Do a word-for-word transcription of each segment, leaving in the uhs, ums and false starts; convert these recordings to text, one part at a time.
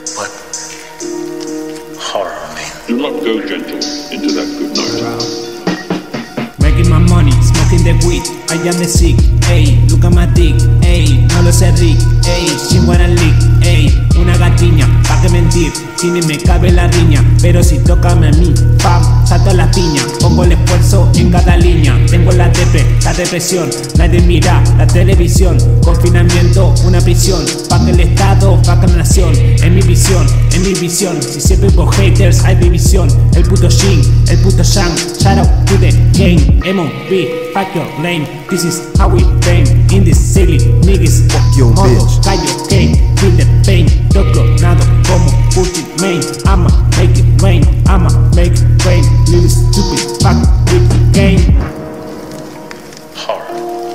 but horror me. Do not go gentle into that good night. Making my money, smoking the weed, I am the sick, ey, look at my dick, ey, no lo sé Rick, ey, sin buena lick, ey, una gatiña, pa' que mentir, si ni me cabe la riña, pero si tócame a mí, pam, salto a la piña, pongo el esfuerzo en cada línea, tengo la depre, la depresión, nadie mira la televisión, confinamiento, una prisión, pa' que el estado, pa' que la nación, en mi visión, en mi visión, si siempre hubo haters, hay división, el puto Shin, el puto Shang, shout out to the game, M O B, fuck your lame, this is how we bang, in this silly niggas, fuck your modo, bitch, callo, game, feel the pain, loco, nado, como pussy main, I'ma make it rain, I'ma make it rain, little stupid, fuck with the game. Horror.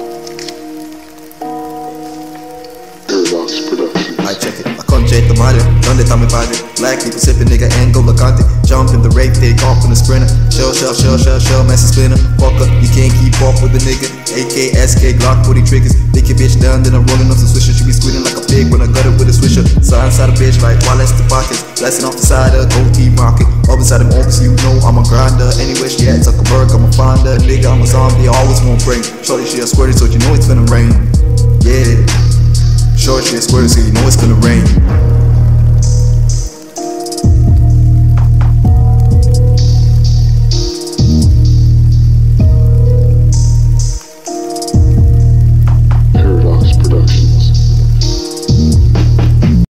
Paradox Productions. I check it, I concetto male, donde sta mio padre? Black people sipping, nigga, Angola Conte. Jump in the rape, take off in the sprinter. Shell, shell, shell, shell, shell, massive spinner. Fucker, you can't keep up with the nigga. A K, S K, Glock, forty triggers. Dick your bitch down, then I'm rolling up some swisher. She be squealing like a pig when I got it with a swisher. Side inside a bitch like Wallace the pockets. Blasting off the side of goatee market. Up inside them office, you know I'm a grinder. Anywhere she at, Zuckerberg, I'm a finder. Nigga, I'm a zombie, I always won't bring. Shorty, she a squirty, so you know it's finna rain. Yeah. Short, she a squirty, so you know it's gonna rain.